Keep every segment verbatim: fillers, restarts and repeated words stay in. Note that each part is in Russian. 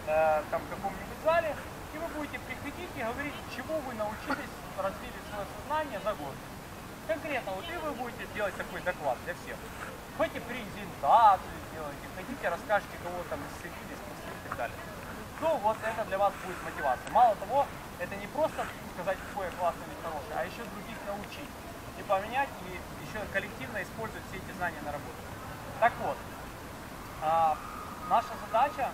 э, там, в каком-нибудь зале, и вы будете приходить и говорить, чему вы научились, развили свое сознание за год. Конкретно, вот и вы будете делать такой доклад для всех. Хотите презентацию сделаете, хотите расскажете, кого там исцелили, спасли и так далее. То вот это для вас будет мотивация. Мало того, это не просто сказать, какое классное или хорошее, а еще других научить и поменять, и еще коллективно использовать все эти знания на работе. Так вот, а, наша задача...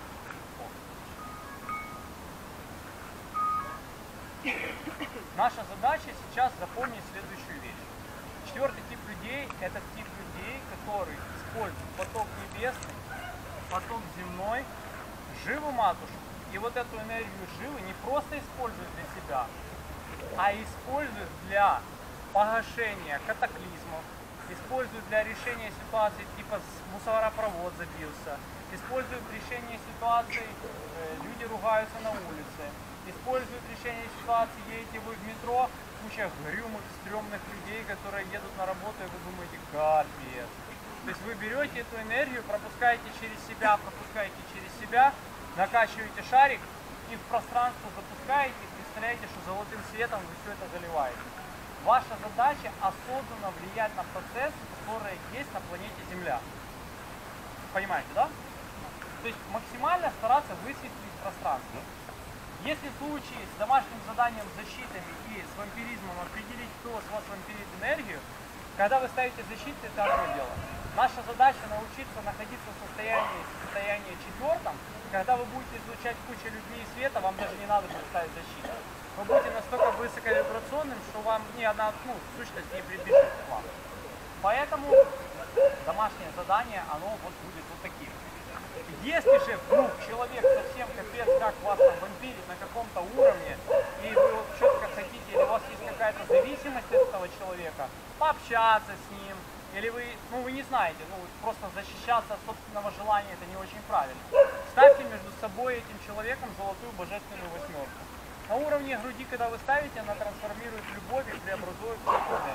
Наша задача сейчас запомнить следующую вещь. Четвертый тип людей – это тип людей, который использует поток небесный, поток земной, живу матушку. И вот эту энергию живы не просто используют для себя, а используют для погашения катаклизмов, используют для решения ситуации типа мусоропровод забился, используют решение ситуации, э, люди ругаются на улице, используют решение ситуации, едете вы в метро, куча грюмых, стрёмных людей, которые едут на работу, и вы думаете, капец. То есть вы берете эту энергию, пропускаете через себя, пропускаете через себя, накачиваете шарик и в пространство запускаете, и представляете, что золотым светом вы все это заливаете. Ваша задача осознанно влиять на процесс, который есть на планете Земля. Понимаете, да? То есть максимально стараться высветлить пространство. Если в случае с домашним заданием, защитами и с вампиризмом определить, кто с вас вампирит энергию, когда вы ставите защиты, это одно дело. Наша задача научиться находиться в состоянии, в состоянии четвертом, когда вы будете излучать кучу любви и света, вам даже не надо будет ставить защиту. Вы будете настолько высоковибрационным, что вам ни одна ну, сущность не прибежит к вам. Поэтому домашнее задание, оно вот будет вот таким. Если же вдруг человек совсем капец, как вас там вампирит на каком-то уровне, и вы вот четко хотите, или у вас есть какая-то зависимость от этого человека, пообщаться с ним, или вы, ну вы не знаете, ну просто защищаться от собственного желания, это не очень правильно. Ставьте между собой этим человеком золотую божественную восьмерку. На уровне груди, когда вы ставите, она трансформирует любовь и преобразует все это.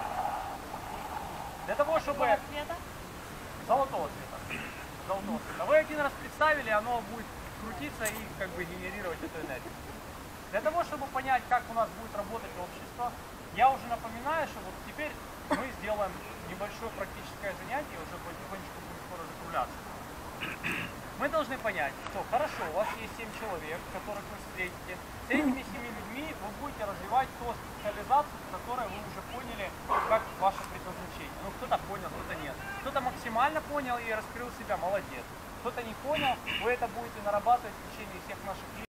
Для того, чтобы... Какого цвета? Золотого цвета. Золотого цвета. Вы один раз представили, оно будет крутиться и как бы генерировать эту энергию. Для того, чтобы понять, как у нас будет работать общество, я уже напоминаю, что вот теперь мы сделаем небольшое практическое занятие, уже потихонечку будем скоро закругляться. Мы должны понять, что хорошо, у вас есть семь человек, которых вы встретите. С этими семи людьми вы будете развивать ту специализацию, в которой вы уже поняли, как ваше предназначение. Ну, кто-то понял, кто-то нет. Кто-то максимально понял и раскрыл себя, молодец. Кто-то не понял, вы это будете нарабатывать в течение всех наших лет.